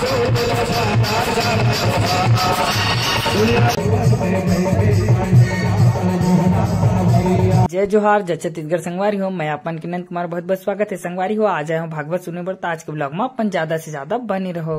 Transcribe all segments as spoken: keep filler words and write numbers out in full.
जय जोहार जय छत्तीसगढ़ संगवारी हो। मैं अपन किरण कुमार बहुत बहुत स्वागत है संगवारी हो। आज आए हूँ भागवत सुनने पर। आज के ब्लॉग में अपन ज्यादा से ज्यादा बने रहो।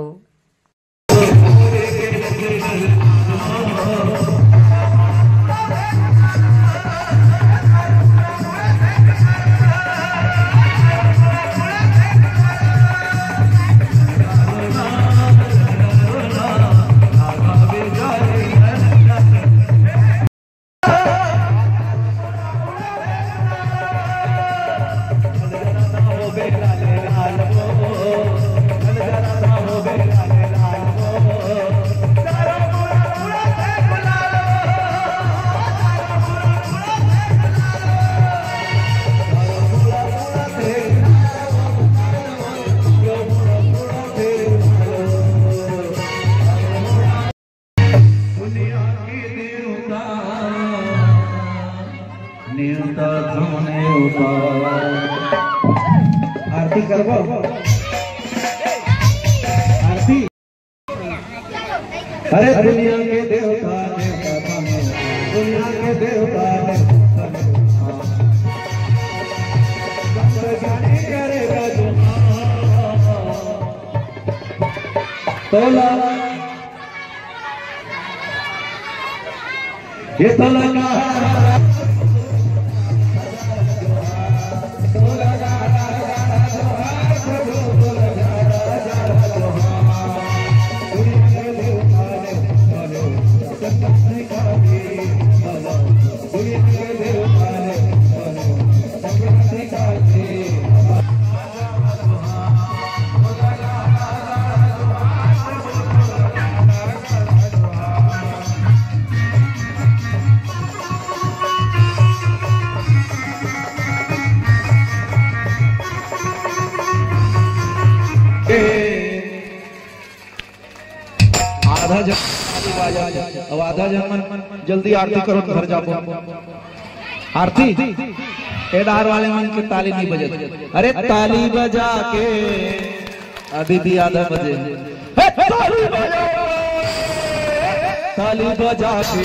आरती करबो आरती। अरे दुनिया के देवता देवता दुनिया के देवता जाने करेगा जो तोला ये तोला का आधा जन अब आधा जन जल्दी आरती करो घर जाओ। आरती केदार वाले मन के ताली नहीं बजे। अरे ताली बजा के दीदी आधा बजे ताली बजा ताली बजा के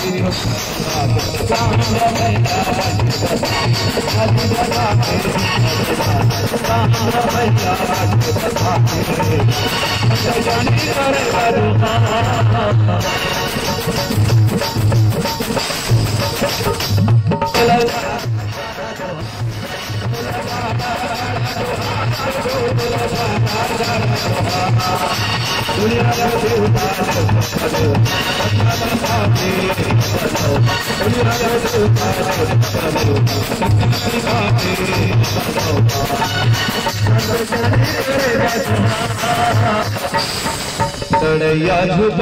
तड़ैया झुक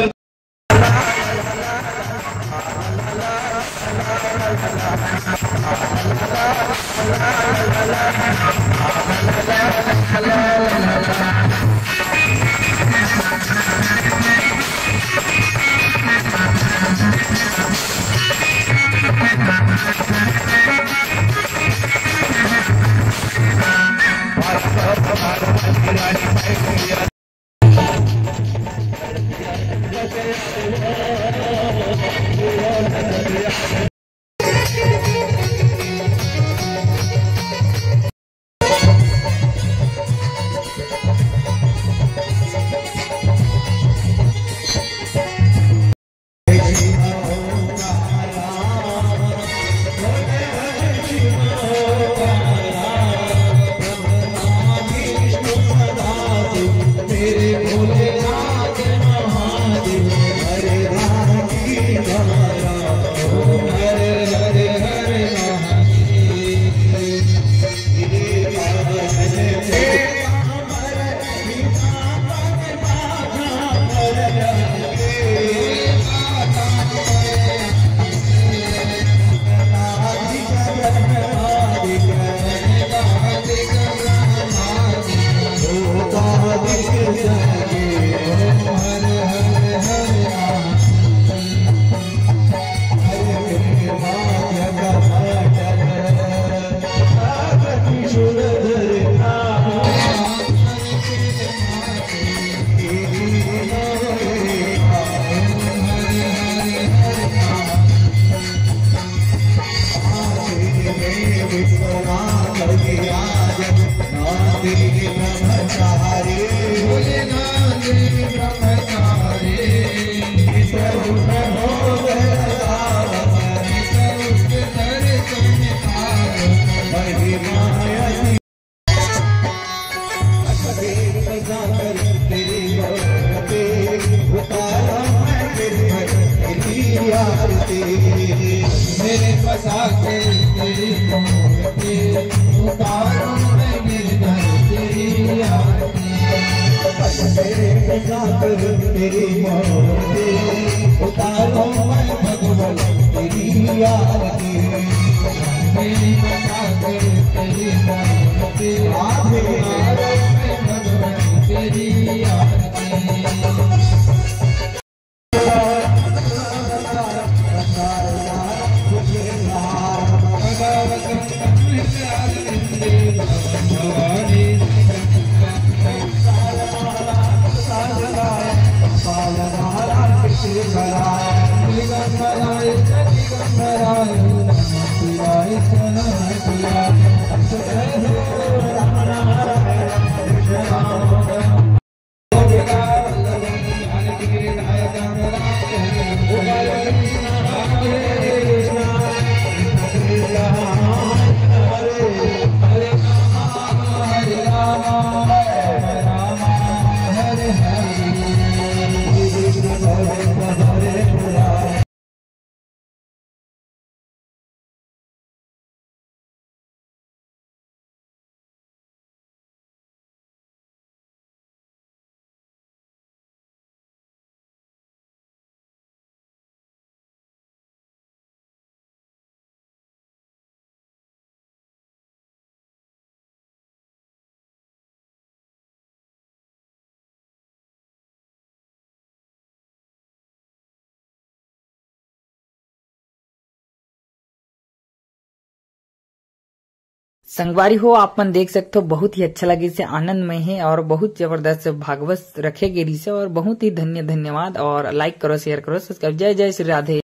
तेरे ब्रह्मचारी भोले नाथ ब्रह्मचारी स्वरूप हो मेरे बसा के तेरी मूर्ति उतारो मैं गिरधर तेरी आरती मेरे बसा के तेरी मूर्ति उतारो मैं भगवान तेरी आरती मेरे बसा के तेरी मूर्ति उतारो मैं भगवान तेरी आरती संगवारी हो आपन देख सकते हो बहुत ही अच्छा लगे से आनंदमय है और बहुत जबरदस्त भागवत रखे गेरी से और बहुत ही धन्य धन्यवाद और लाइक करो शेयर करो सब्सक्राइब। जय जय श्री राधे।